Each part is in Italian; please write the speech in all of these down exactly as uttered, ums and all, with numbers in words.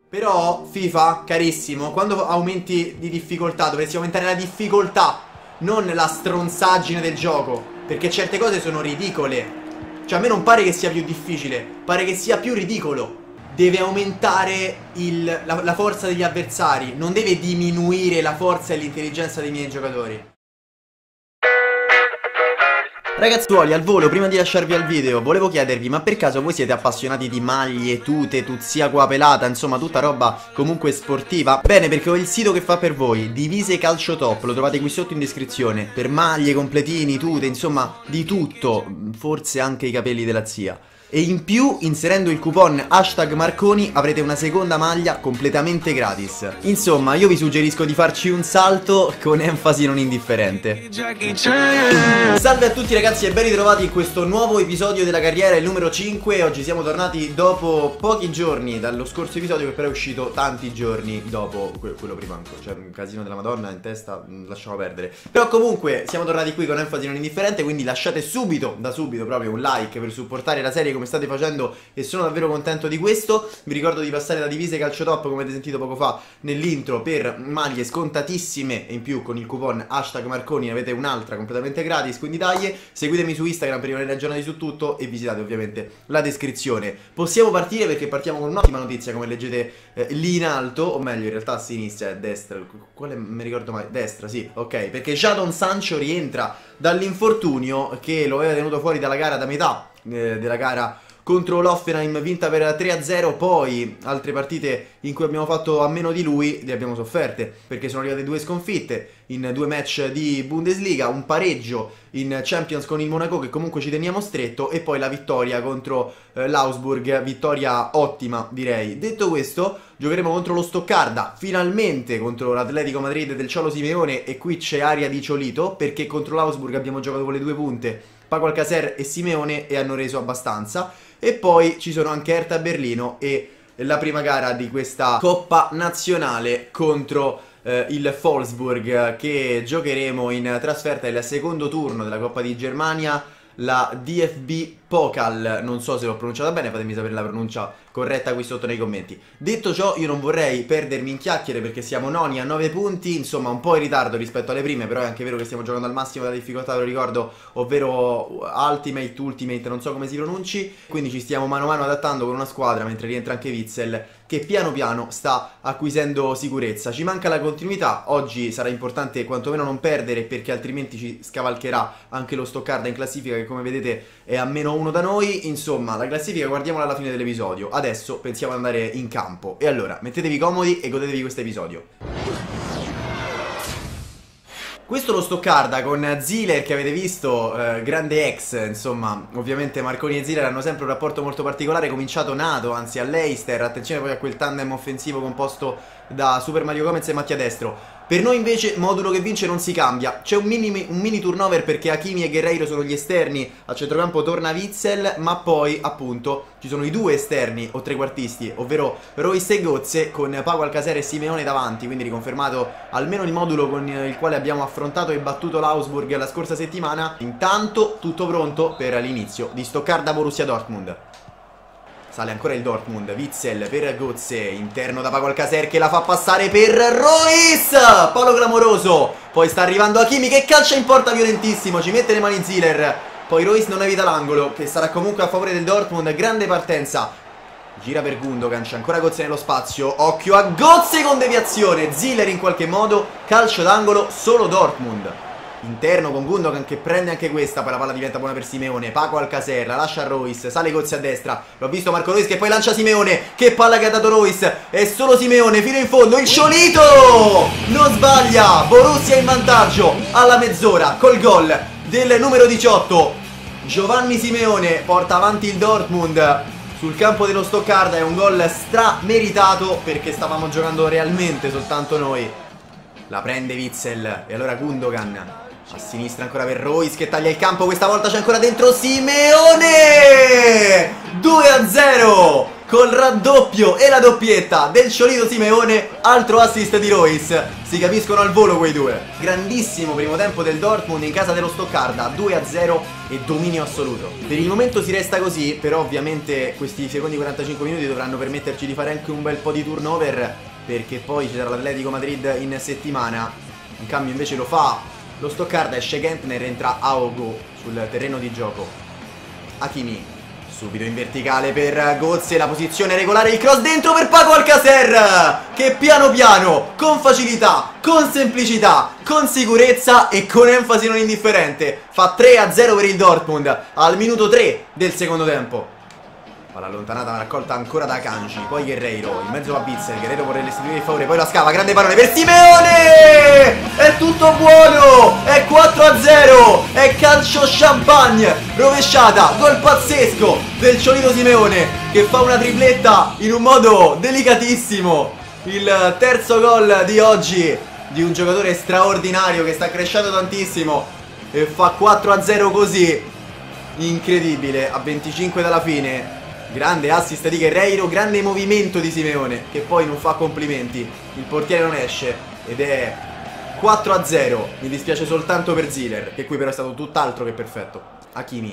Però FIFA, carissimo, quando aumenti di difficoltà dovresti aumentare la difficoltà, non la stronzaggine del gioco, perché certe cose sono ridicole. Cioè a me non pare che sia più difficile, pare che sia più ridicolo. Deve aumentare il, la, la forza degli avversari, non deve diminuire la forza e l'intelligenza dei miei giocatori. Ragazzuoli, al volo, prima di lasciarvi al video, volevo chiedervi, ma per caso voi siete appassionati di maglie, tute, tuzia qua pelata, insomma tutta roba comunque sportiva? Bene, perché ho il sito che fa per voi, Divise Calcio Top, lo trovate qui sotto in descrizione, per maglie, completini, tute, insomma di tutto, forse anche i capelli della zia. E in più, inserendo il coupon hashtag Marconi, avrete una seconda maglia completamente gratis. Insomma, io vi suggerisco di farci un salto con enfasi non indifferente. Salve a tutti ragazzi e ben ritrovati in questo nuovo episodio della carriera, il numero cinque. Oggi siamo tornati dopo pochi giorni dallo scorso episodio, che però è uscito tanti giorni dopo quello prima ancora. Cioè un casino della Madonna in testa, lasciamo perdere. Però comunque siamo tornati qui con enfasi non indifferente, quindi lasciate subito, da subito proprio un like per supportare la serie come state facendo, e sono davvero contento di questo. Vi ricordo di passare da Divise Calcio Top, come avete sentito poco fa nell'intro, per maglie scontatissime, e in più con il coupon hashtag Marconi avete un'altra completamente gratis, quindi dai, seguitemi su Instagram per rimanere aggiornati su tutto e visitate ovviamente la descrizione. Possiamo partire perché partiamo con un'ottima notizia, come leggete eh, lì in alto, o meglio in realtà a sinistra, a destra, quale mi ricordo mai? Destra, sì, ok, perché Jadon Sancho rientra dall'infortunio che lo aveva tenuto fuori dalla gara, da metà eh, della gara contro l'Hoffenheim, vinta per tre a zero. Poi altre partite in cui abbiamo fatto a meno di lui le abbiamo sofferte, perché sono arrivate due sconfitte in due match di Bundesliga, un pareggio in Champions con il Monaco che comunque ci teniamo stretto, e poi la vittoria contro eh, l'Augsburg, vittoria ottima direi. Detto questo, giocheremo contro lo Stoccarda, finalmente contro l'Atletico Madrid del Cholo Simeone, e qui c'è aria di Ciolito, perché contro l'Augsburg abbiamo giocato con le due punte, Paco Alcacer e Simeone, e hanno reso abbastanza. E poi ci sono anche Hertha Berlino e la prima gara di questa Coppa Nazionale contro eh, il Wolfsburg, che giocheremo in trasferta il secondo turno della Coppa di Germania, la D F B Pokal. Non so se l'ho pronunciata bene, fatemi sapere la pronuncia corretta qui sotto nei commenti. Detto ciò, io non vorrei perdermi in chiacchiere, perché siamo noni a nove punti, insomma un po' in ritardo rispetto alle prime, però è anche vero che stiamo giocando al massimo della difficoltà, ve lo ricordo, ovvero Ultimate, Ultimate, non so come si pronunci, quindi ci stiamo mano a mano adattando con una squadra, mentre rientra anche Witsel, che piano piano sta acquisendo sicurezza. Ci manca la continuità, oggi sarà importante quantomeno non perdere, perché altrimenti ci scavalcherà anche lo Stoccarda in classifica, che come vedete è a meno uno da noi. Insomma, la classifica guardiamola alla fine dell'episodio. Adesso pensiamo ad andare in campo, e allora mettetevi comodi e godetevi questo episodio. Questo è lo Stoccarda con Ziller, che avete visto, eh, grande ex, insomma, ovviamente Marconi e Ziller hanno sempre un rapporto molto particolare, cominciato nato, anzi all'Eister, attenzione poi a quel tandem offensivo composto da Super Mario Gomez e Mattia Destro. Per noi invece modulo che vince non si cambia, c'è un mini, un mini turnover perché Hakimi e Guerreiro sono gli esterni, a centrocampo torna Witsel, ma poi appunto ci sono i due esterni o trequartisti, ovvero Royce e Götze, con Paco Alcacer e Simeone davanti, quindi riconfermato almeno il modulo con il quale abbiamo affrontato e battuto l'Augsburg la scorsa settimana. Intanto tutto pronto per l'inizio di Stoccarda Borussia Dortmund. Sale ancora il Dortmund, Witsel per Götze, interno da Paco Alcacer che la fa passare per Royce, palo clamoroso, poi sta arrivando Hakimi che calcia in porta violentissimo, ci mette le mani Ziller, poi Royce non evita l'angolo, che sarà comunque a favore del Dortmund. Grande partenza, gira per Gundogan, c'è ancora Götze nello spazio, occhio a Götze con deviazione, Ziller in qualche modo, calcio d'angolo, solo Dortmund. Interno con Gundogan che prende anche questa, poi la palla diventa buona per Simeone, Paco Alcacer, la lascia a Royce, sale Götze a destra, l'ho visto Marco Royce che poi lancia Simeone, che palla che ha dato Royce, è solo Simeone fino in fondo, il Ciolito non sbaglia, Borussia in vantaggio alla mezz'ora col gol del numero diciotto, Giovanni Simeone porta avanti il Dortmund sul campo dello Stoccarda, è un gol strameritato perché stavamo giocando realmente soltanto noi. La prende Witsel e allora Gundogan a sinistra ancora per Royce che taglia il campo, questa volta c'è ancora dentro Simeone, due a zero col raddoppio e la doppietta del Cholo Simeone, altro assist di Reus. Si capiscono al volo quei due. Grandissimo primo tempo del Dortmund in casa dello Stoccarda, due a zero e dominio assoluto. Per il momento si resta così, però ovviamente questi secondi quarantacinque minuti dovranno permetterci di fare anche un bel po' di turnover, perché poi ci sarà l'Atletico Madrid in settimana. In cambio invece lo fa lo Stoccarda, esce Gentner, entra Aogo sul terreno di gioco. Hakimi subito in verticale per Götze, la posizione regolare, il cross dentro per Paco Alcacer, che piano piano, con facilità, con semplicità, con sicurezza e con enfasi non indifferente fa tre a zero per il Dortmund al minuto tre del secondo tempo. Palla allontanata, ma raccolta ancora da Kanji, poi Guerreiro, in mezzo a Witsel, Guerreiro vorrebbe restituire il favore, poi la scava, grande pallone per Simeone! È tutto buono! È quattro a zero! È calcio champagne! Rovesciata, gol pazzesco del Cholo Simeone, che fa una tripletta in un modo delicatissimo. Il terzo gol di oggi di un giocatore straordinario che sta crescendo tantissimo e fa quattro a zero così. Incredibile, a venticinque dalla fine. Grande assist di Guerreiro, grande movimento di Simeone, che poi non fa complimenti. Il portiere non esce ed è quattro a zero. Mi dispiace soltanto per Ziller, che qui però è stato tutt'altro che perfetto. Hakimi,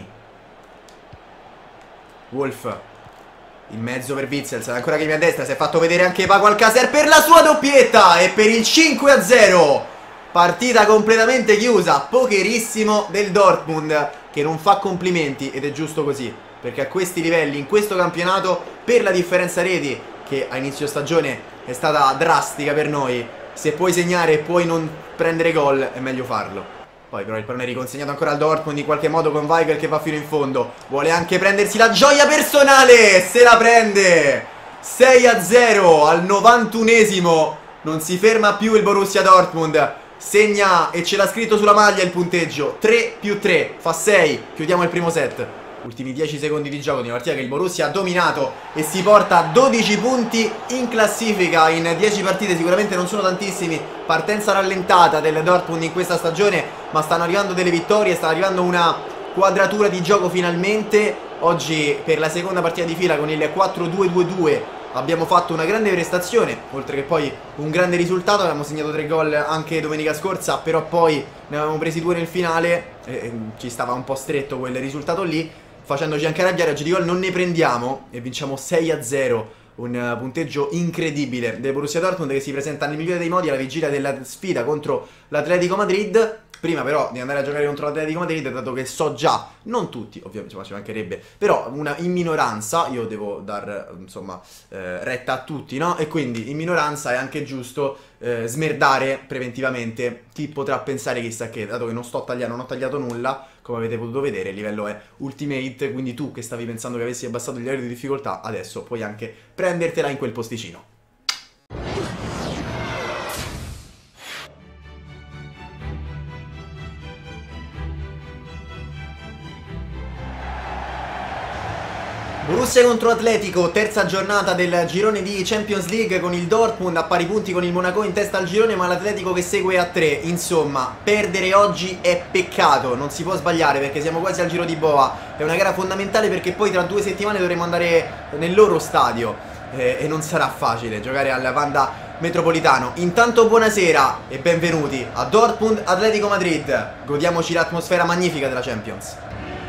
Wolf in mezzo per Witsel, ancora Hakimi a destra, si è fatto vedere anche Paco Alcacer per la sua doppietta e per il cinque a zero. Partita completamente chiusa, pokerissimo del Dortmund, che non fa complimenti ed è giusto così, perché a questi livelli, in questo campionato, per la differenza reti, che a inizio stagione è stata drastica per noi, se puoi segnare e puoi non prendere gol è meglio farlo. Poi però il pallone è riconsegnato ancora al Dortmund in qualche modo con Weigl, che va fino in fondo, vuole anche prendersi la gioia personale, se la prende! sei a zero al novantunesimo, non si ferma più il Borussia Dortmund, segna e ce l'ha scritto sulla maglia il punteggio, tre più tre fa sei, chiudiamo il primo set. Ultimi dieci secondi di gioco di una partita che il Borussia ha dominato e si porta a dodici punti in classifica in dieci partite. Sicuramente non sono tantissimi, partenza rallentata del Dortmund in questa stagione, ma stanno arrivando delle vittorie, sta arrivando una quadratura di gioco finalmente. Oggi per la seconda partita di fila con il quattro due due due abbiamo fatto una grande prestazione, oltre che poi un grande risultato. Abbiamo segnato tre gol anche domenica scorsa, però poi ne avevamo presi due nel finale e ci stava un po' stretto quel risultato lì, facendoci anche arrabbiare. Oggi di gol non ne prendiamo e vinciamo sei a zero, un punteggio incredibile del Borussia Dortmund, che si presenta nel migliore dei modi alla vigilia della sfida contro l'Atletico Madrid. Prima però di andare a giocare contro l'Atletico Madrid, dato che so già, non tutti ovviamente, ci mancherebbe, però una in minoranza, io devo dar insomma eh, retta a tutti, no? E quindi in minoranza è anche giusto eh, smerdare preventivamente chi potrà pensare chissà che, dato che non sto tagliando, non ho tagliato nulla, come avete potuto vedere, il livello è Ultimate, quindi tu che stavi pensando che avessi abbassato il livello di difficoltà, adesso puoi anche prendertela in quel posticino. Borussia contro Atletico, terza giornata del girone di Champions League, con il Dortmund a pari punti con il Monaco in testa al girone, ma l'Atletico che segue a tre. Insomma, perdere oggi è peccato, non si può sbagliare perché siamo quasi al giro di boa. È una gara fondamentale perché poi tra due settimane dovremo andare nel loro stadio eh, e non sarà facile giocare al Wanda Metropolitano. Intanto buonasera e benvenuti a Dortmund Atletico Madrid. Godiamoci l'atmosfera magnifica della Champions.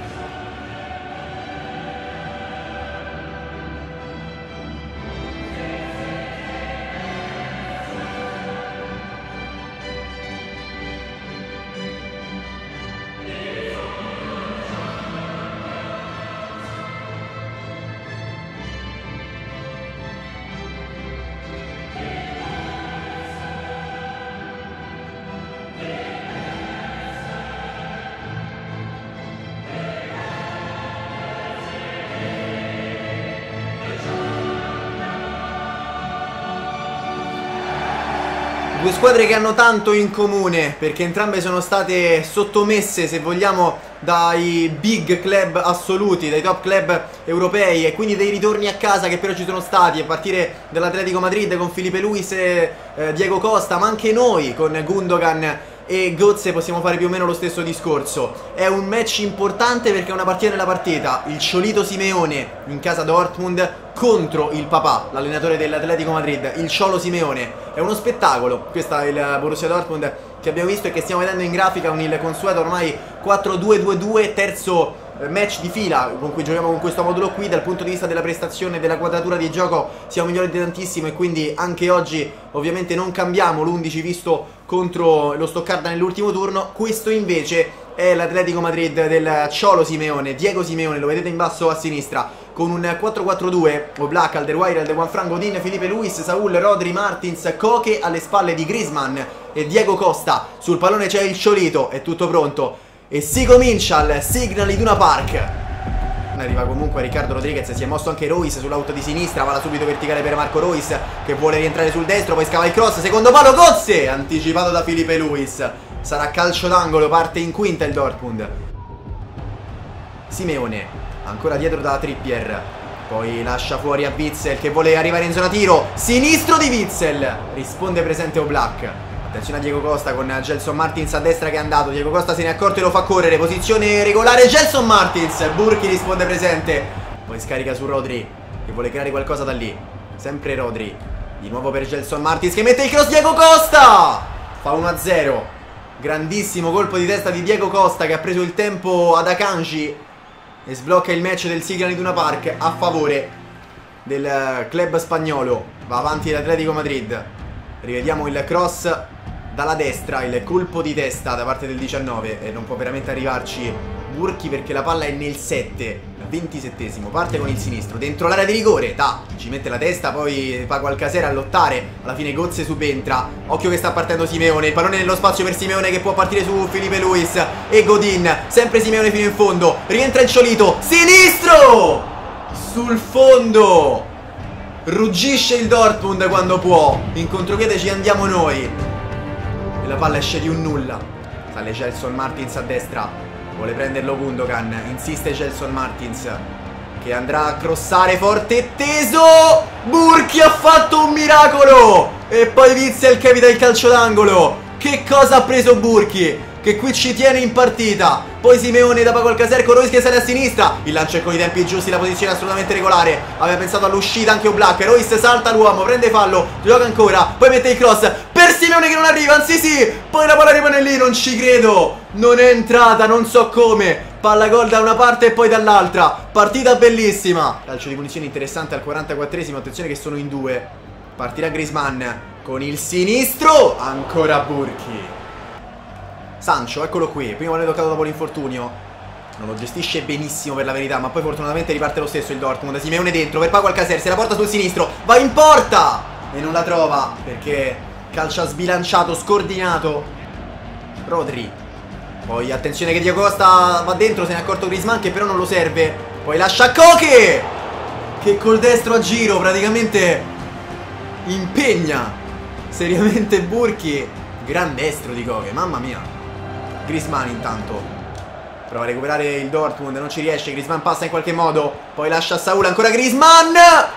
Due squadre che hanno tanto in comune, perché entrambe sono state sottomesse, se vogliamo, dai big club assoluti, dai top club europei, e quindi dei ritorni a casa che però ci sono stati, a partire dall'Atletico Madrid con Felipe Luis e eh, Diego Costa, ma anche noi con Gundogan e Götze possiamo fare più o meno lo stesso discorso. È un match importante perché è una partita nella partita. Il Ciolito Simeone in casa Dortmund contro il papà, l'allenatore dell'Atletico Madrid, il Ciolo Simeone. È uno spettacolo. Questo è il Borussia Dortmund che abbiamo visto e che stiamo vedendo in grafica con il consueto ormai quattro due due due, terzo match di fila con cui giochiamo con questo modulo qui. Dal punto di vista della prestazione e della quadratura di gioco siamo migliorati tantissimo e quindi anche oggi ovviamente non cambiamo l'undici visto contro lo Stoccarda nell'ultimo turno. Questo invece è l'Atletico Madrid del Ciolo Simeone, Diego Simeone, lo vedete in basso a sinistra, con un quattro quattro due, Oblak, Alderweireld, Juanfran Godin, Felipe Luis, Saúl, Rodri, Martins, Koke alle spalle di Griezmann e Diego Costa. Sul pallone c'è il Ciolito, è tutto pronto e si comincia al Signal Iduna Park. Arriva comunque Riccardo Rodriguez, si è mosso anche Reus sull'auto di sinistra, va la subito verticale per Marco Reus che vuole rientrare sul destro, poi scava il cross, secondo palo, Götze, anticipato da Felipe Luis. Sarà calcio d'angolo, parte in quinta il Dortmund. Simeone, ancora dietro da Trippier, poi lascia fuori a Witsel che vuole arrivare in zona tiro, sinistro di Witsel, risponde presente Oblak. Attenzione a Diego Costa con Gelson Martins a destra che è andato, Diego Costa se ne è accorto e lo fa correre, posizione regolare Gelson Martins, Burki risponde presente, poi scarica su Rodri che vuole creare qualcosa da lì, sempre Rodri, di nuovo per Gelson Martins che mette il cross, Diego Costa fa uno a zero. Grandissimo colpo di testa di Diego Costa che ha preso il tempo ad Akanji e sblocca il match del Signal Iduna Park a favore del club spagnolo. Va avanti l'Atletico Madrid. Rivediamo il cross dalla destra, il colpo di testa da parte del diciannove e non può veramente arrivarci Burki perché la palla è nel sette, ventisettesimo, parte con il sinistro dentro l'area di rigore, ta, ci mette la testa, poi fa qualche sera a lottare, alla fine Götze subentra, occhio che sta partendo Simeone, il pallone nello spazio per Simeone che può partire su Felipe Luis e Godin, sempre Simeone fino in fondo, rientra il Ciolito, sinistro sul fondo, ruggisce il Dortmund quando può, in contropiede ci andiamo noi e la palla esce di un nulla, sale Gelson Martins a destra, vuole prenderlo Gundogan, insiste Gelson Martins che andrà a crossare forte e teso, Burki ha fatto un miracolo e poi Witsel che evita il calcio d'angolo. Che cosa ha preso Burki che qui ci tiene in partita, poi Simeone da Paco Alcacer con Reus che sale a sinistra, il lancio è con i tempi giusti, la posizione è assolutamente regolare, aveva pensato all'uscita anche Oblak, Reus salta l'uomo, prende fallo, gioca ancora, poi mette il cross per Simeone che non arriva, anzi sì, poi la palla rimane lì, non ci credo, non è entrata, non so come, palla gol da una parte e poi dall'altra, partita bellissima, calcio di punizione interessante al quarantaquattresimo, attenzione che sono in due, partirà Griezmann con il sinistro, ancora Burki. Sancho, eccolo qui, primo pallone toccato dopo l'infortunio, non lo gestisce benissimo per la verità, ma poi fortunatamente riparte lo stesso il Dortmund. Simeone dentro per Paco Alcacer, se la porta sul sinistro, va in porta e non la trova perché calcia sbilanciato, scordinato Rodri. Poi attenzione che Diego Costa va dentro, se ne è accorto Griezmann che però non lo serve, poi lascia Koke che col destro a giro praticamente impegna seriamente Burki. Gran destro di Koke, mamma mia. Griezmann intanto prova a recuperare il Dortmund, non ci riesce, Griezmann passa in qualche modo, poi lascia a Saúl, ancora Griezmann,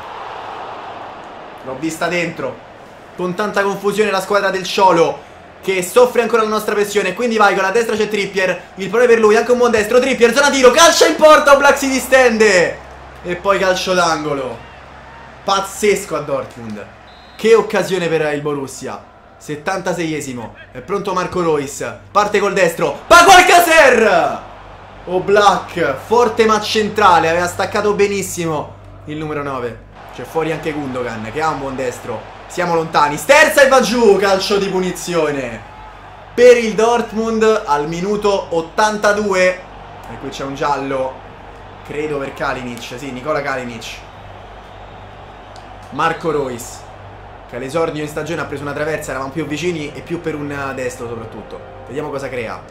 l'ho vista dentro, con tanta confusione la squadra del Ciolo che soffre ancora la nostra pressione, quindi vai con la destra c'è Trippier, il pallone per lui, anche un buon destro, Trippier, zona tiro, calcia in porta, Oblak si distende e poi calcio d'angolo, pazzesco a Dortmund, che occasione per il Borussia. settantaseiesimo, è pronto Marco Reus, parte col destro, Paco Alcacer! Oblak, forte ma centrale, aveva staccato benissimo il numero nove. C'è fuori anche Gundogan che ha un buon destro, siamo lontani, sterza e va giù, calcio di punizione per il Dortmund al minuto ottantadue. E qui c'è un giallo, credo per Kalinic, sì, Nikola Kalinic. Marco Reus che all'esordio in stagione ha preso una traversa, eravamo più vicini e più per un destro soprattutto. Vediamo cosa crea.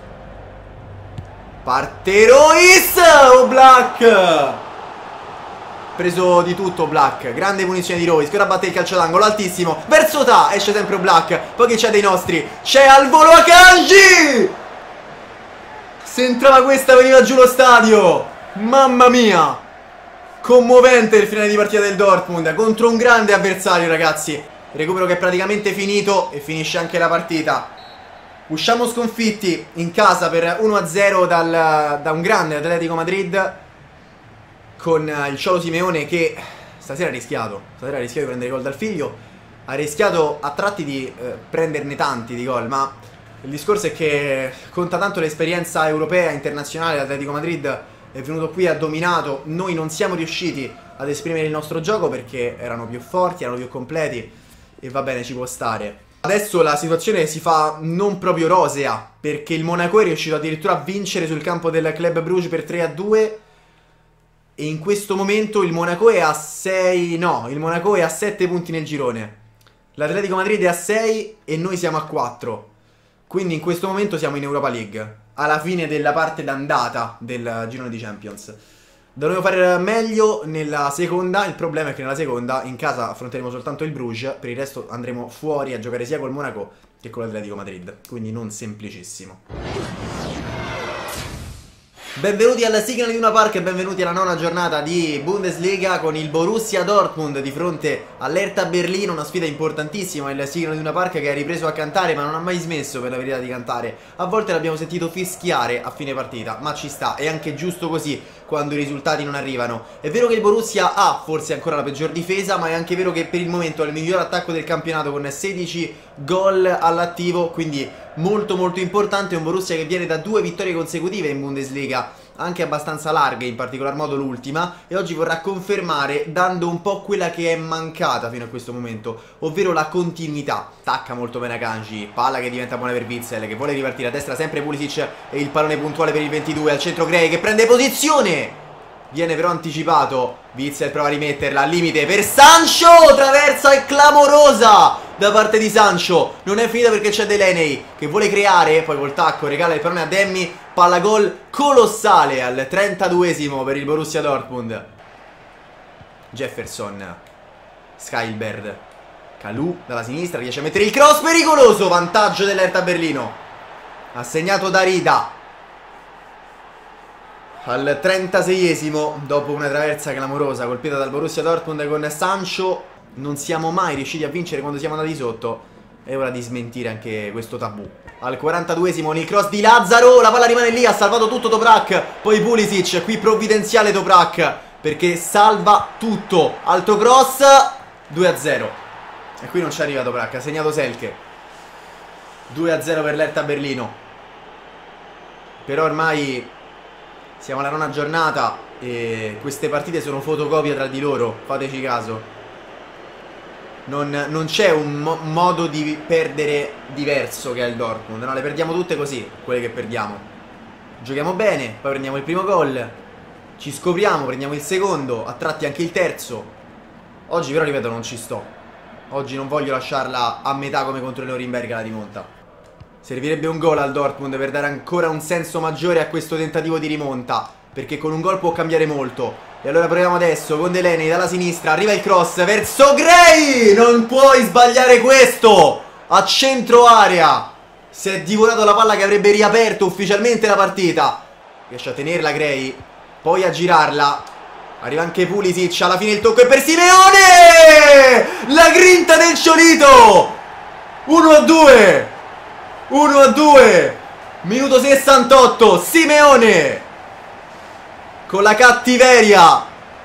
Parte Reus, Oblak, preso di tutto Oblak, grande punizione di Reus che ora batte il calcio d'angolo altissimo, verso Ta, esce sempre Oblak, poi chi c'è dei nostri? C'è al volo Akanji! Se entrava questa veniva giù lo stadio, mamma mia! Commovente il finale di partita del Dortmund contro un grande avversario, ragazzi. Recupero che è praticamente finito e finisce anche la partita. Usciamo sconfitti in casa per uno a zero dal, da un grande Atletico Madrid, con il Cholo Simeone che stasera ha rischiato, stasera ha rischiato di prendere gol dal figlio, ha rischiato a tratti di eh, prenderne tanti di gol, ma il discorso è che conta tanto l'esperienza europea, internazionale. L'Atletico Madrid è venuto qui, ha dominato, noi non siamo riusciti ad esprimere il nostro gioco perché erano più forti, erano più completi e va bene, ci può stare. Adesso la situazione si fa non proprio rosea, perché il Monaco è riuscito addirittura a vincere sul campo del Club Brugge per tre a due e in questo momento il Monaco è a sei, no, il Monaco è a sette punti nel girone. L'Atletico Madrid è a sei e noi siamo a quattro. Quindi in questo momento siamo in Europa League, alla fine della parte d'andata del girone di Champions. Dovremmo fare meglio nella seconda. Il problema è che nella seconda in casa affronteremo soltanto il Bruges, per il resto andremo fuori a giocare sia col Monaco che con l'Atletico Madrid, quindi non semplicissimo. Benvenuti al Signal Iduna Park e benvenuti alla nona giornata di Bundesliga con il Borussia Dortmund di fronte all'Hertha Berlino, una sfida importantissima. Il Signal Iduna Park che ha ripreso a cantare ma non ha mai smesso, per la verità, di cantare. A volte l'abbiamo sentito fischiare a fine partita, ma ci sta, è anche giusto così quando i risultati non arrivano. È vero che il Borussia ha forse ancora la peggior difesa, ma è anche vero che per il momento ha il miglior attacco del campionato con sedici gol all'attivo, quindi molto molto importante. È un Borussia che viene da due vittorie consecutive in Bundesliga, anche abbastanza larghe, in particolar modo l'ultima, e oggi vorrà confermare dando un po' quella che è mancata fino a questo momento, ovvero la continuità. Tacca molto bene Akanji, palla che diventa buona per Witsel, che vuole ripartire a destra sempre Pulisic e il pallone puntuale per il ventidue, al centro Gray che prende posizione, viene però anticipato, Witsel prova a rimetterla al limite per Sancho, traversa è clamorosa da parte di Sancho, non è finita perché c'è Delaney che vuole creare, poi col tacco regala il pallone a Demmy, palla gol colossale al trentaduesimo per il Borussia Dortmund. Jefferson, Skylberg, Kalou dalla sinistra, riesce a mettere il cross pericoloso, vantaggio dell'Hertha Berlino, ha segnato Darida al trentaseiesimo dopo una traversa clamorosa colpita dal Borussia Dortmund con Sancho. Non siamo mai riusciti a vincere quando siamo andati sotto, è ora di smentire anche questo tabù. Al quarantaduesimo il cross di Lazzaro, la palla rimane lì, ha salvato tutto Toprak, poi Pulisic, qui provvidenziale Toprak perché salva tutto, alto cross, due a zero e qui non ci arriva Toprak, ha segnato Selke, due a zero per l'Hertha Berlino. Però ormai siamo alla nona giornata e queste partite sono fotocopia tra di loro, fateci caso. Non, non c'è un mo modo di perdere diverso che è il Dortmund, no, le perdiamo tutte così, quelle che perdiamo. Giochiamo bene, poi prendiamo il primo gol, ci scopriamo, prendiamo il secondo, a tratti anche il terzo. Oggi però, ripeto, non ci sto. Oggi non voglio lasciarla a metà come contro il Norimberga la rimonta. Servirebbe un gol al Dortmund per dare ancora un senso maggiore a questo tentativo di rimonta, perché con un gol può cambiare molto. E allora proviamo adesso con Delaney dalla sinistra, arriva il cross verso Gray, non puoi sbagliare questo, a centro area, si è divorato la palla che avrebbe riaperto ufficialmente la partita, riesce a tenerla Gray, poi a girarla, arriva anche Pulisic, alla fine il tocco è per Simeone, la grinta del Ciolito, uno a due, uno a due, minuto sessantotto, Simeone con la cattiveria.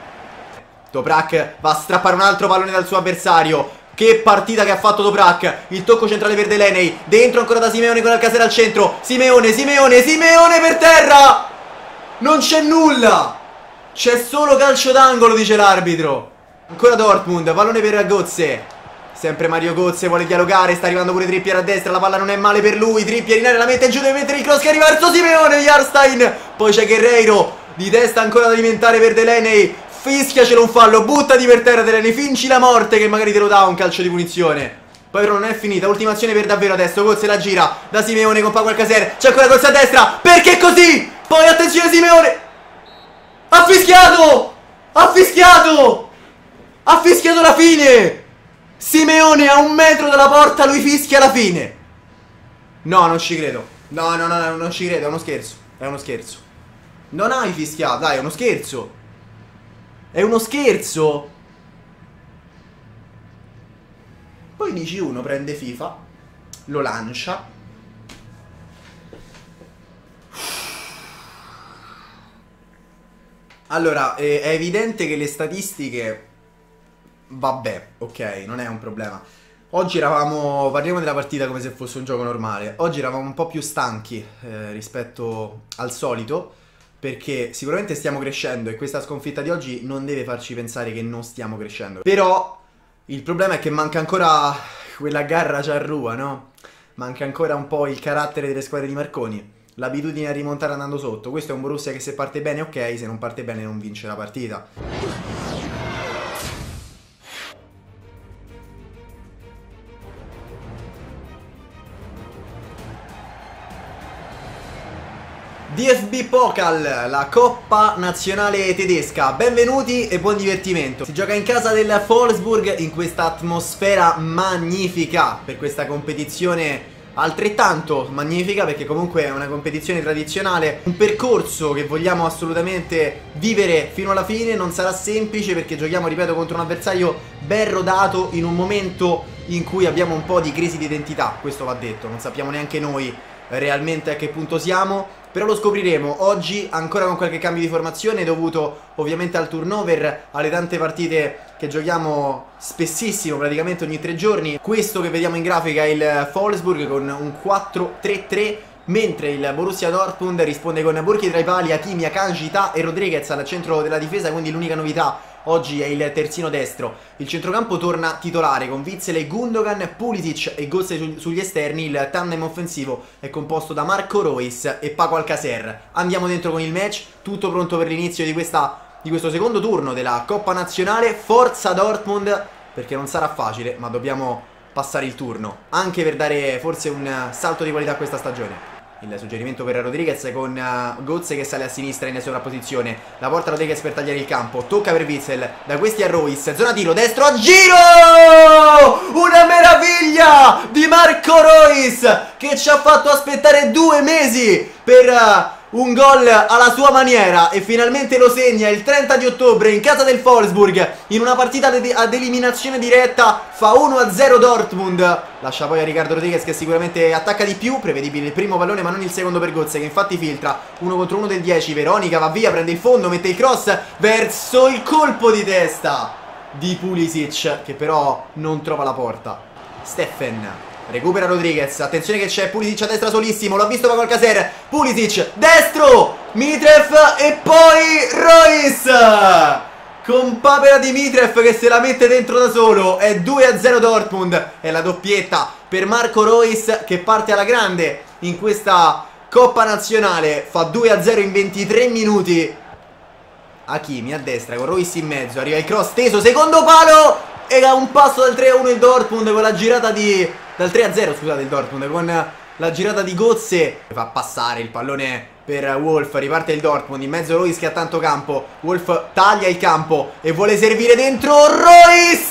Toprak va a strappare un altro pallone dal suo avversario. Che partita che ha fatto Toprak. Il tocco centrale per Delaney, dentro ancora da Simeone con Alcacer al centro. Simeone, Simeone, Simeone per terra. Non c'è nulla, c'è solo calcio d'angolo, dice l'arbitro. Ancora Dortmund, pallone per Götze. Sempre Mario Götze vuole dialogare, sta arrivando pure Trippier a destra, la palla non è male per lui. Trippier in area, la mette giù, deve mettere il cross che arriva verso Simeone, Jarstein. Poi c'è Guerreiro, di testa ancora da alimentare per Delaney, fischiacelo un fallo, buttati per terra Delaney, finci la morte che magari te lo dà un calcio di punizione. Poi però non è finita, ultima azione per davvero adesso, Götze la gira da Simeone con Paco Alcacer, c'è ancora Götze a destra, perché così? Poi attenzione Simeone, ha fischiato, ha fischiato, ha fischiato la fine. Simeone a un metro dalla porta, lui fischia la fine. No, non ci credo, no no no, non ci credo, è uno scherzo, è uno scherzo. Non hai fischiato, dai, è uno scherzo. È uno scherzo. Poi dici uno prende FIFA, lo lancia Allora, eh, è evidente che le statistiche, vabbè, ok, non è un problema. Oggi eravamo, parliamo della partita come se fosse un gioco normale. Oggi eravamo un po' più stanchi eh, rispetto al solito, perché sicuramente stiamo crescendo e questa sconfitta di oggi non deve farci pensare che non stiamo crescendo. Però il problema è che manca ancora quella garra ciarrua, no? Manca ancora un po' il carattere delle squadre di Marconi, l'abitudine a rimontare andando sotto. Questo è un Borussia che se parte bene ok, se non parte bene non vince la partita. D F B Pokal, la Coppa Nazionale Tedesca. Benvenuti e buon divertimento. Si gioca in casa del Wolfsburg in questa atmosfera magnifica per questa competizione altrettanto magnifica, perché comunque è una competizione tradizionale, un percorso che vogliamo assolutamente vivere fino alla fine. Non sarà semplice perché giochiamo, ripeto, contro un avversario ben rodato in un momento in cui abbiamo un po' di crisi di identità, questo va detto, non sappiamo neanche noi realmente a che punto siamo, però lo scopriremo oggi, ancora con qualche cambio di formazione dovuto ovviamente al turnover, alle tante partite che giochiamo spessissimo, praticamente ogni tre giorni. Questo che vediamo in grafica è il Wolfsburg con un quattro tre tre, mentre il Borussia Dortmund risponde con Burki tra i pali, Hakimi, Akanji, Ta e Rodriguez al centro della difesa, quindi l'unica novità oggi è il terzino destro. Il centrocampo torna titolare con Witsel e Gundogan, Pulisic e Götze sugli esterni. Il tandem offensivo è composto da Marco Reus e Paco Alcacer. Andiamo dentro con il match, tutto pronto per l'inizio di questa, di questo secondo turno della Coppa Nazionale. Forza Dortmund, perché non sarà facile, ma dobbiamo passare il turno, anche per dare forse un salto di qualità a questa stagione. Il suggerimento per Rodriguez con uh, Götze che sale a sinistra in sovrapposizione. La porta Rodriguez per tagliare il campo. Tocca per Witsel. Da questi a Reus. Zona tiro. Destro a giro. Una meraviglia di Marco Reus, che ci ha fatto aspettare due mesi per uh, un gol alla sua maniera. E finalmente lo segna il trenta di ottobre in casa del Wolfsburg, in una partita ad eliminazione diretta. Fa uno a zero Dortmund. Lascia poi a Riccardo Rodriguez che sicuramente attacca di più. Prevedibile il primo pallone ma non il secondo per Götze, che infatti filtra. Uno contro uno del dieci. Veronica va via, prende il fondo, mette il cross verso il colpo di testa di Pulisic, che però non trova la porta. Steffen recupera Rodriguez. Attenzione che c'è Pulisic a destra solissimo. L'ha visto Paco Alcacer. Pulisic destro, Mitrev e poi Reus con papera di Mitrev che se la mette dentro da solo. È due a zero Dortmund. È la doppietta per Marco Reus che parte alla grande in questa Coppa Nazionale. Fa due a zero in ventitré minuti. Hakimi a destra con Reus in mezzo. Arriva il cross teso, secondo palo, e a un passo dal tre a uno il Dortmund con la girata di... dal tre a zero scusate il Dortmund con la girata di Götze. Fa passare il pallone per Wolf. Riparte il Dortmund in mezzo. Reus che ha tanto campo. Wolf taglia il campo e vuole servire dentro. Reus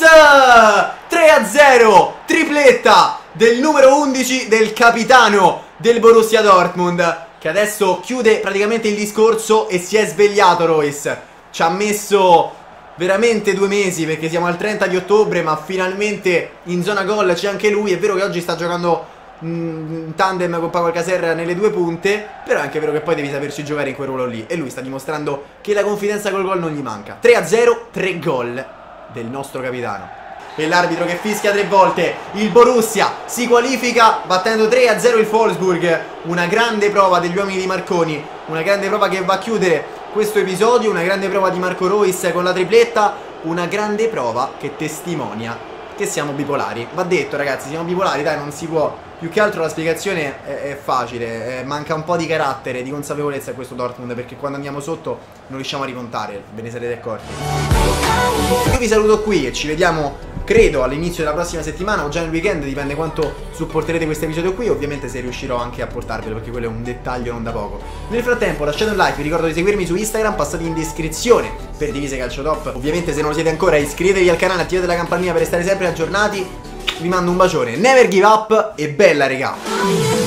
tre a zero, tripletta del numero undici, del capitano del Borussia Dortmund, che adesso chiude praticamente il discorso e si è svegliato. Reus ci ha messo veramente due mesi perché siamo al trenta di ottobre, ma finalmente in zona gol c'è anche lui. È vero che oggi sta giocando in tandem con Paco Alcacer nelle due punte, però è anche vero che poi devi saperci giocare in quel ruolo lì, e lui sta dimostrando che la confidenza col gol non gli manca. Tre a zero, tre gol del nostro capitano. E l'arbitro che fischia tre volte. Il Borussia si qualifica battendo tre a zero il Wolfsburg. Una grande prova degli uomini di Marconi, una grande prova che va a chiudere questo episodio, una grande prova di Marco Reus con la tripletta, una grande prova che testimonia che siamo bipolari. Va detto ragazzi, siamo bipolari, dai, non si può. Più che altro la spiegazione è, è facile, eh, manca un po' di carattere, di consapevolezza a questo Dortmund, perché quando andiamo sotto non riusciamo a rimontare, ve ne sarete accorti. Io vi saluto qui e ci vediamo credo all'inizio della prossima settimana o già nel weekend, dipende quanto supporterete questo episodio qui, ovviamente se riuscirò anche a portarvelo, perché quello è un dettaglio non da poco. Nel frattempo lasciate un like, vi ricordo di seguirmi su Instagram, passate in descrizione per Divise Calcio Top, ovviamente se non lo siete ancora iscrivetevi al canale, attivate la campanellina per restare sempre aggiornati. Vi mando un bacione, never give up e bella regà!